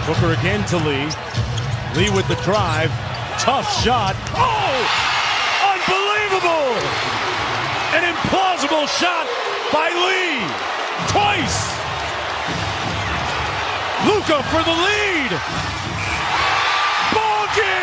Booker again to Lee. Lee with the drive. Tough shot. Oh! Unbelievable! An implausible shot by Lee. Twice! Luka for the lead! Ball game!